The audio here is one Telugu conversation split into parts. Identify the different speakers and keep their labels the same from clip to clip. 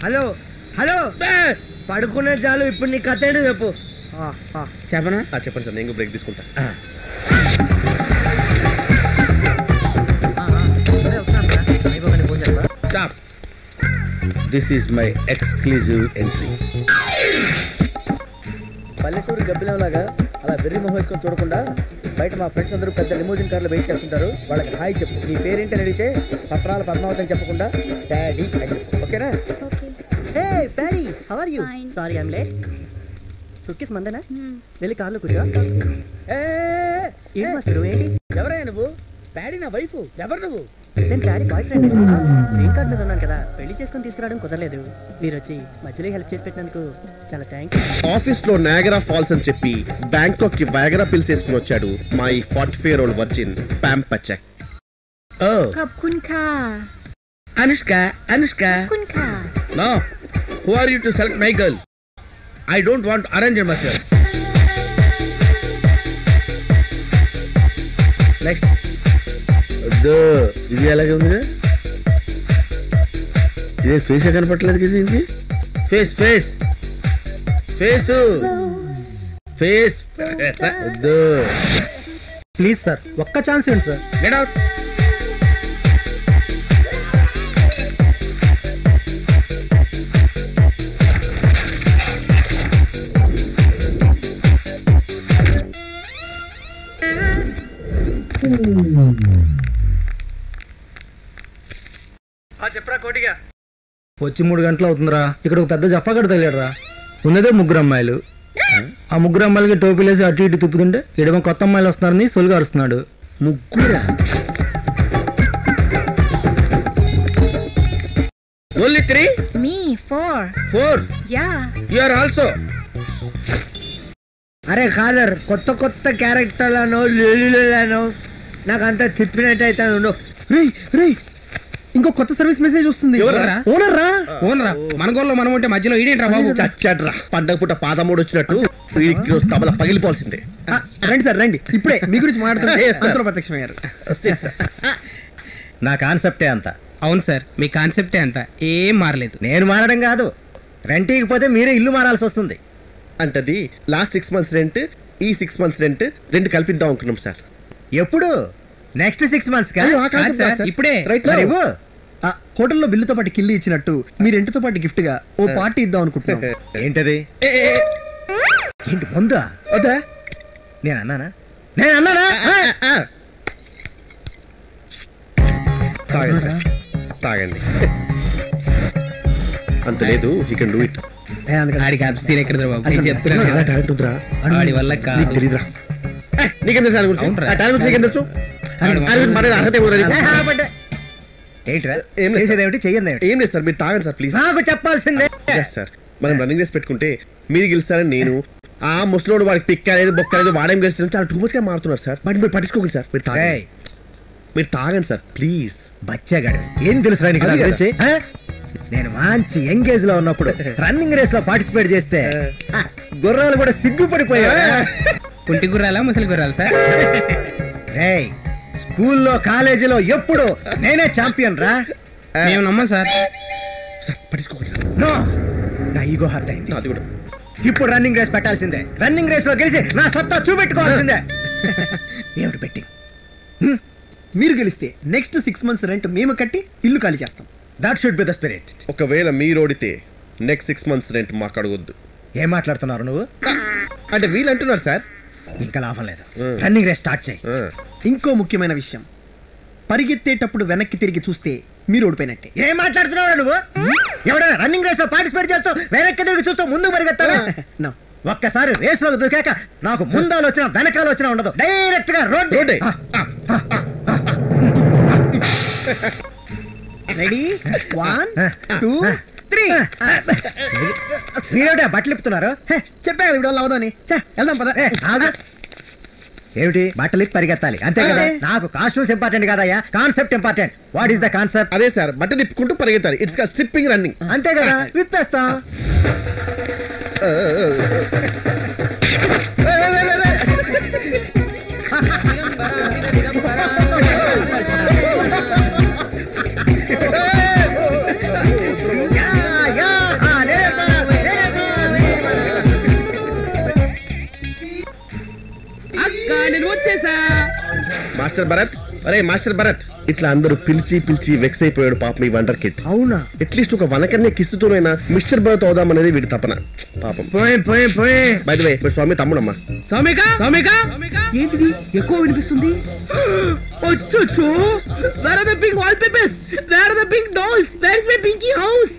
Speaker 1: హలో హలో పడుకునే చాలు. ఇప్పుడు నీ కథ ఏంటో చెప్పు.
Speaker 2: చెప్పనా?
Speaker 3: చెప్పండి సార్, నేను బ్రేక్ తీసుకుంటా.
Speaker 2: Stop. This is my exclusive entry.
Speaker 4: పల్లెటూరు గబ్బిలంలాగా అలా వెర్రి మొహం వేసుకొని చూడకుండా బయట మా ఫ్రెండ్స్ అందరూ పెద్ద లిమోజిన్ కార్లో వెయిట్ చేస్తుంటారు. వాళ్ళకి హాయ్ చెప్పు. నీ పేరేంటి అని అడిగితే పత్రాల పద్మావతి అని చెప్పకుండా డాడీ అని చెప్పు. ఓకేనా? హే ప్యారీ, how are you? Sorry I'm late. సుక్కిస్ మందేనా? వెళ్ళి కార్లో కూర్చో. ఏంటి మాస్టర్ ఏంటి? ఎవరైనా నువ్వు? ప్యాడీ నా వైఫ్. ఎవరు నువ్వు? నేను Paddy boyfriend. Green card మీద ఉన్నాను కదా, పెళ్లి చేసుకొని తీసుకురావడం కుదరలేదు. మీరు వచ్చి మధ్యలో హెల్ప్ చేసి పెట్టినందుకు చాలా థ్యాంక్స్.
Speaker 3: ఆఫీస్ లో నాయగరా ఫాల్స్ అని చెప్పి బ్యాంకాక్ కి వైగరా పిల్స్ వేసుకుని వచ్చాడు మా ఈ 44-year-old వర్జిన్ ప్యామ్ పచెక్.
Speaker 2: Anushka Anushka. No, who are you to select my girl? I don't want arrange marriage. Next. ఇది ఎలాగే ఉంది? ఇదే ఫేస్ కనపట్లేదు కదా. ఇది face face face face.
Speaker 4: Please sir, ఒక్క ఛాన్స్ ఏంటి సార్?
Speaker 2: Get out.
Speaker 1: చెప్పరా కోటిగా.
Speaker 4: వచ్చి 3 గంటలు అవుతుందిరా. ఇక్కడ ఒక పెద్ద జఫాగడ తగిలాడురా. ఉన్నదే 3 అమ్మాయిలు. ఆ 3 అమ్మాయిలకి టోపీలేసి అటు ఇటు తిప్పుతుంటే ఇడమ కొత్త అమ్మాయిలు వస్తున్నారని సొలుగా అరుస్తున్నాడు.
Speaker 2: 3? Only 3?
Speaker 5: Me 4.
Speaker 2: 4?
Speaker 5: Yeah.
Speaker 2: You are also.
Speaker 1: అరే కాదర్, కొత్త కొత్త క్యారెక్టర్లను లేను నాకు అంతా తిప్పినట్టు అయితే ఉండవు.
Speaker 4: రేయ్ ఇంకో కొత్త సర్వీస్ మెసేజ్ వస్తుంది.
Speaker 2: ఓనరా మన గోల్లో మనం ఉంటే మధ్యలో ఈడేంట్రా బాబు?
Speaker 3: చచ్చాడ్రా, పండగ పూట పాదమూడు వచ్చినట్టు వీడికి రోజు తబల పగిలిపోవాల్సిందే.
Speaker 4: రండి సార్ రండి, ఇప్పుడే మీ గురించి మాట్లాడుతుంటే ప్రత్యక్షమయ్యారు.
Speaker 1: నా కాన్సెప్టే అంత.
Speaker 6: అవును సార్, మీ కాన్సెప్టే అంత, ఏం మారలేదు.
Speaker 1: నేను మారడం కాదు, రెంట్కి పోతే మీరే ఇల్లు మారాల్సి వస్తుంది.
Speaker 3: అంటది లాస్ట్ 6 months రెంట్, ఈ 6 months రెంట్ రెండు కల్పిద్దాం అనుకున్నాం సార్.
Speaker 1: ఎప్పుడు? నెక్స్ట్ 6 months
Speaker 6: ఇప్పుడే.
Speaker 4: హోటల్లో బిల్లుతో పాటు కిల్లి ఇచ్చినట్టు మీ రెంట్తో పాటు గిఫ్ట్ గా ఓ పార్టీ ఇద్దాం అనుకుంటున్నాం.
Speaker 1: ఏంటది? ఏంటి ముందా?
Speaker 4: అదే
Speaker 1: నేను అన్నానా?
Speaker 3: తాగండి. అంత లేదు, హీ కెన్ డూ ఇట్.
Speaker 6: ఆడికి అబ్సీన్ ఎక్కడ బాబు, నేను చెప్తున్నాను ఆడి వల్ల కాదు.
Speaker 3: నీకేం తెలుసు గురించి? నీకేం తెలుసు?
Speaker 1: ఏం
Speaker 3: లేదు సార్, మీరు తాగండి సార్ ప్లీజ్.
Speaker 1: నాకు చెప్పాల్సిందే
Speaker 3: సార్. మనం రన్నింగ్ రేస్ పెట్టుకుంటే మీరు గెలుస్తారని నేను, ఆ ముసలోడు వాడికి పిక్ అనేది బొక్క అనేది వాడేం గెలుస్తారని చాలా టూ మచ్ గా మారుతున్నారు సార్. బట్ మీరు పట్టించుకోకండి సార్, మీరు తాగండి సార్ ప్లీజ్.
Speaker 1: బచ్చాగాడు ఏం తెలుసు గురించి? నేను మంచి ఎంగేజ్ లో ఉన్నప్పుడు రన్నింగ్ రేస్ లో పార్టిసిపేట్ చేస్తే గుర్రాలు కూడా సిగ్గుపడిపోయా.
Speaker 6: కుంటి గుర్రాలా ముసలి గుర్రాలు సార్?
Speaker 1: రేయ్, స్కూల్లో కాలేజీలో ఎప్పుడు నేనే ఛాంపియన్ రా.
Speaker 6: మేము నమ్మం సార్.
Speaker 3: పట్టించుకోకండి సార్.
Speaker 1: నో, నా ఈగో హర్ట్ అయింది.
Speaker 3: అది కూడా
Speaker 1: ఇప్పుడు రన్నింగ్ రేస్ పెట్టాల్సిందే. రన్నింగ్ రేస్ లో గెలిచి నా సత్తా చూపెట్టుకోవాల్సిందే. ఏమిటి బెట్టింగ్?
Speaker 4: మీరు గెలిస్తే నెక్స్ట్ 6 months రెంట్ మేము కట్టి ఇల్లు ఖాళీ చేస్తాం.
Speaker 1: That should be the spirit.
Speaker 3: ఒకవేళ మీరు ఓడితే నెక్స్ట్ 6 months రెంట్ మాకు అడగొద్దు.
Speaker 1: ఏం మాట్లాడుతున్నారు నువ్వు?
Speaker 3: అంటే వీళ్ళు అంటున్నారు సార్.
Speaker 1: ఇంకా లాభం లేదు, రన్నింగ్ రేస్ స్టార్ట్ చేయి.
Speaker 4: ఇంకో ముఖ్యమైన విషయం, పరిగెత్తేటప్పుడు వెనక్కి తిరిగి చూస్తే మీరు ఓడిపోయినట్టే.
Speaker 1: ఏం మాట్లాడుతున్నావు నువ్వు? ఎవడైనా రన్నింగ్ రేస్ లో పార్టిసిపేట్ చేస్తావు, వెనక్కి తిరిగి చూస్తావు, ముందుకు పరిగెత్తాను. ఒక్కసారి రేస్ లో దూకాక నాకు ముందాలు వచ్చినా వెనకాల వచ్చినా ఉండదు, డైరెక్ట్ గా రోడ్డు.
Speaker 4: రెడీ? 1 2 3.
Speaker 1: మీరేమిటా బట్టలు ఇప్పుతున్నారు?
Speaker 4: చెప్పా కదా ఇప్పుడు అవదని. వెళ్దాం పద.
Speaker 1: ఏమిటి బట్టలు ఇప్పి పరిగెత్తాలి అంతే కదా? నాకు కాస్ట్యూమ్స్ ఇంపార్టెంట్ కాదయ్యా, concept important. What is the concept?
Speaker 3: అదే సార్, బట్టలు తిప్పుకుంటూ పరిగెత్తాలి. ఇట్స్ కా స్ట్రిప్పింగ్ రన్నింగ్.
Speaker 1: అంతే కదా, విప్పేస్తాం.
Speaker 3: మాస్టర్ భరత్, అరే మాస్టర్ భరత్, ఇట్లా అందరూ పిలిచి పిలిచి వెక్స్ అయిపోయాడు పాపం ఈ వండర్ కిడ్.
Speaker 1: అవునా?
Speaker 3: అట్లీస్ట్ ఒక వనకన్నే కిస్తుతోనైనా మిస్టర్ భరత్ అవుదాం అనేది వీడి తపన. పాపం. బై ది వే వీడు స్వామి తమ్ముడమ్మా.
Speaker 2: ఏంటిది ఎక్కువ వినిపిస్తుంది? అచ్చచ్చో, where are the pink wallpapers, where are the pink dolls, where is my pinky house?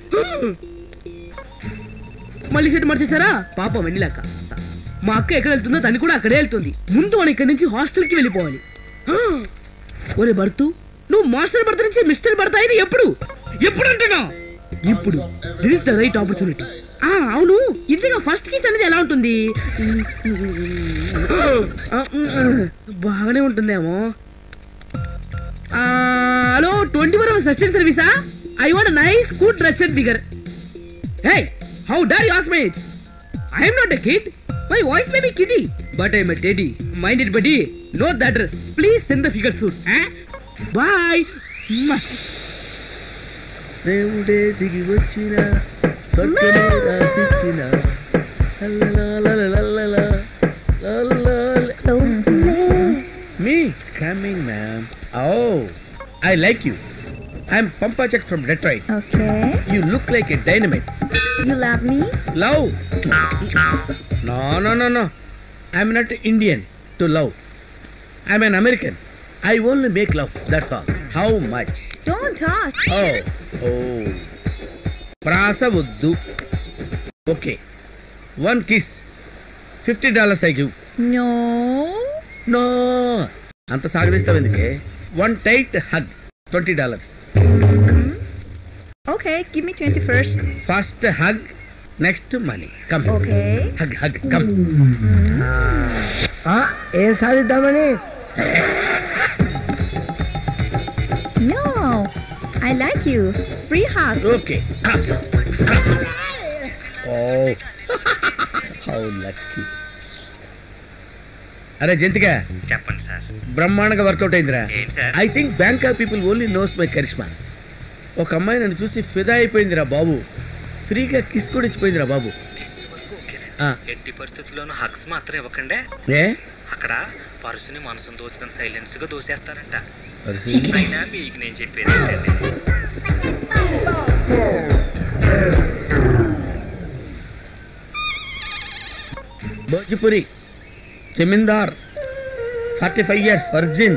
Speaker 2: మళ్ళీ సెట్ మార్చేసారా? పాపం వెన్నెలక్క. మా అక్క ఎక్కడ వెళ్తుందో తను కూడా అక్కడే వెళ్తుంది. ముందు మనం ఇక్కడి నుంచి హాస్టల్ కి వెళ్ళిపోవాలి. ఒరే భర్తు, నువ్వు మాస్టర్ భర్త నుంచి మిస్టర్ భర్త అయితే ఎప్పుడు అంటున్నా? ఇప్పుడు this is the right opportunity. అవును, ఇంతగా ఫస్ట్ కిస్ అనేది ఎలా ఉంటుంది? బాగానే ఉంటుందేమో. హలో, 24 hours రెస్టారెంట్ సర్వీసా? I want a nice good restaurant figure. Hey, how dare you ask my age? I am not a kid. My voice may be kiddie, but I am a teddy. Mind it, buddy. Note the address. Please send the figure soon. Bye. దేవుడే దిగి వచ్చిన స్వర్గమే రాసిచ్చిన Me coming, ma'am. Oh, I like you. I'm Pampachak from Detroit.
Speaker 5: Okay.
Speaker 2: You look like a dynamite.
Speaker 5: You love me?
Speaker 2: Love? No. I'm not Indian to love. I'm an American. I only make love. That's all. How much?
Speaker 5: Don't touch.
Speaker 2: Oh. Prasa vuddu. Okay. One kiss. $50 I give.
Speaker 5: No.
Speaker 2: Anta sagadistava endike? One tight hug. $20.
Speaker 5: Okay, give me 20 first.
Speaker 2: First hug, next money. Come.
Speaker 5: Okay.
Speaker 2: Hug, come.
Speaker 1: ఏం సాధిద్దామని?
Speaker 5: No, I like you. Free hug.
Speaker 2: Okay. Oh, how lucky. అరే జంతిక,
Speaker 7: చెప్పండి సార్.
Speaker 2: బ్రహ్మాండంగా వర్కౌట్ అయిందిరా.
Speaker 7: ఏంటి sir?
Speaker 2: I think Bangkok people only knows my Karishma. ఒక అమ్మాయి నన్ను చూసి ఫిదా అయిపోయిందిరా బాబు. ఫ్రీగా కిస్ కూడా ఇచ్చిపోయిందిరా బాబు.
Speaker 7: ఎట్టి పరిస్థితుల్లోనూ హగ్స్ మాత్రం ఇవ్వకండి.
Speaker 2: ఏ
Speaker 7: అక్కడ పర్సుని మనసును దోచిన సైలెన్స్ గా దోసేస్తారంట. అయినా మీకు నేను చెప్పేది ఏంటండి,
Speaker 2: భోజ్పురి జమీందార్ 45 years virgin.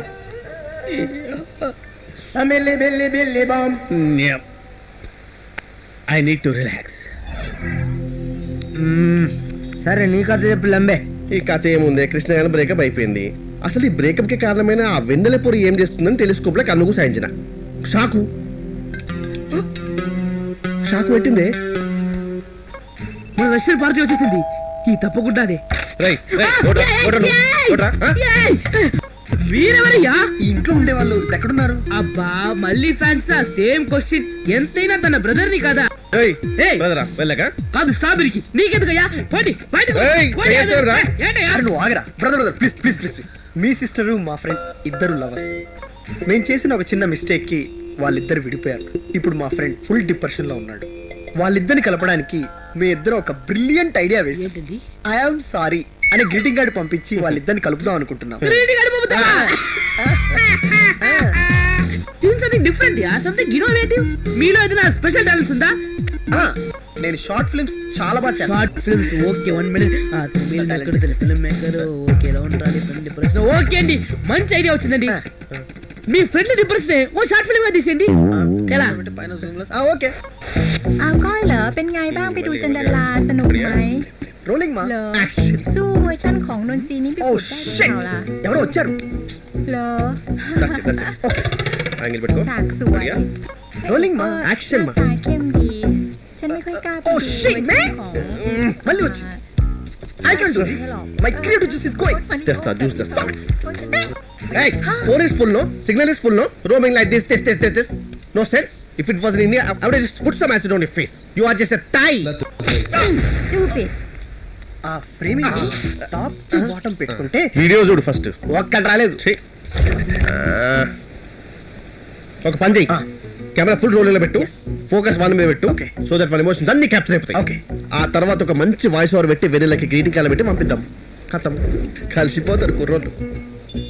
Speaker 2: I need to relax.
Speaker 1: సరే, నీ కథ చెప్పు లంబే.
Speaker 3: ఈ కథ ఏముంది, కృష్ణ గారి బ్రేకప్ అయిపోయింది. అసలు ఈ బ్రేకప్ కి కారణమైన ఆ వెన్నెల పొరి ఏం చేస్తుందని టెలిస్కోప్ లో కన్నుకు సాయించిన షాకు పెట్టిందే.
Speaker 2: మన రష్యన్ పార్టీ వచ్చేసింది. ఈ తప్పకుండా అదే. వీరెవరయ్యా?
Speaker 1: ఇంట్లో ఉండేవాళ్ళు ఎక్కడున్నారు?
Speaker 2: అబ్బా, మళ్ళీ ఫ్యాన్స్ సేమ్ క్వశ్చన్. ఎంతైనా తన బ్రదర్ ని కదా. కాదు, స్ట్రాబెరీకి. నీకెందుకయ్యా?
Speaker 1: నువ్వు ఆగరా బ్రదర్. ప్లీజ్. మీ సిస్టరు మా ఫ్రెండ్ ఇద్దరు లవర్స్. మేము చేసిన ఒక చిన్న మిస్టేక్ కి వాళ్ళిద్దరు విడిపోయారు. ఇప్పుడు మా ఫ్రెండ్ ఫుల్ డిప్రెషన్ లో ఉన్నాడు. వాళ్ళిద్దరిని కలపడానికి మీ ఇద్దరు ఒక బ్రిలియంట్ ఐడియా వేసి ఐఎమ్ సారీ అని గ్రీటింగ్ కార్డు పంపించి వాళ్ళిద్దరిని కలుపుదాం అనుకుంటున్నాం.
Speaker 2: మీలో ఏదైనా స్పెషల్ టాలెంట్స్ ఉందా?
Speaker 1: నేను షార్ట్ ఫిల్మ్స్ చాలా బాగా చేస్తాను.
Speaker 2: Short films okay. 1 minute. Film maker okay. ఎలా ఉంటాడు? డిప్రెషన్ ఓకే అండి. మంచి ఐడియా వచ్చిందండి. మీ ఫ్రెండ్ డిప్రెషన్ ఓ షార్ట్ ఫిల్మ్ గా తీసేయండి. ఎలా?
Speaker 1: ఓకే.
Speaker 5: เอาก้อยเหรอเป็นไงบ้างไปดูจันดาราสนุกไหม
Speaker 1: రోలింగ్ మా.
Speaker 5: เหรอสู้เวอร์ชั่นของนนทรีนี่พี่ปุดได้หรือเปล่าล่ะ
Speaker 1: ఎవరో వచ్చారు.
Speaker 5: เหรอ
Speaker 3: పెట్టుకో.
Speaker 5: ฉากสวย
Speaker 1: రోలింగ్ మా. యాక్షన్ మా.
Speaker 5: ตาเข้มดีฉันไม่ค่อยกล้าไปดูเวอร์ชันของ
Speaker 1: మళ్ళీ వచ్చి I can do this. My creative juice is going.
Speaker 3: Testa, juice testa. Hey, phone is full, no? Signal is full, no? Roaming like this. No sense. If it was in India, I would have just put some acid on your face. You are just a tie.
Speaker 5: stupid
Speaker 1: ఆ ఫ్రేమింగ్ టాప్ టు బాటమ్ పెట్టుకుంటే
Speaker 3: వీడియో చూడు ఫస్ట్.
Speaker 1: ఒక్కటి రాలేదు.
Speaker 3: ఒక పని చెయ్యి. కెమెరా ఫుల్ రోల్ లో పెట్టు. ఫోకస్ వన్ మీద పెట్టు. సో దట్ వన్ ఎమోషన్స్ అన్ని క్యాప్చర్ అయిపోతాయి. ఆ తర్వాత ఒక మంచి వాయిస్ ఓవర్ పెట్టి వెన్నెలకి గ్రీటింగ్ కార్డు పెట్టి పంపిద్దాం. ఖతం. కలిసిపోతారు కుర్రోళ్ళు.